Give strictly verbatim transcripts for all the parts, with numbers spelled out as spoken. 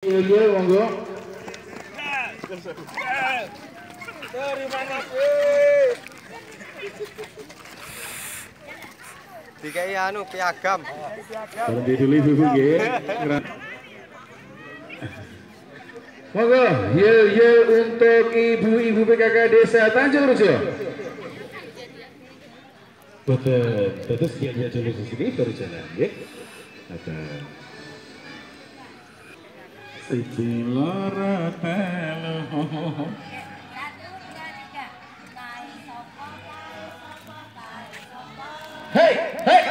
Iya, monggo. Terima kasih. Dikai anu piagam. Berhenti dulu ibu-ibu nggih. Monggo, yel yel untuk ibu-ibu P K K Desa Tanjung Rejo. Betul, terus dia dia dulu di sini baru jalan, ya. Ada. Siji loro telu. Hei, hei.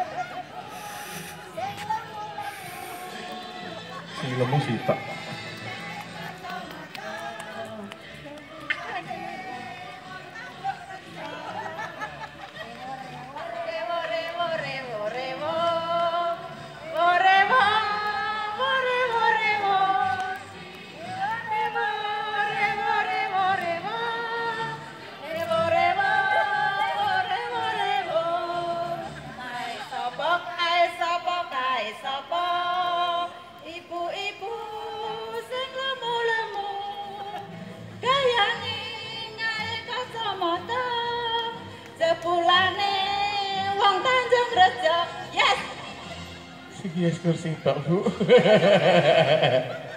Sing lemu sitok. Ibu-ibu sing lemu-lemu gayane ngae kacamata jebulane wong Tanjung Rejo. Yes. Sing yes kursi tok, Bu.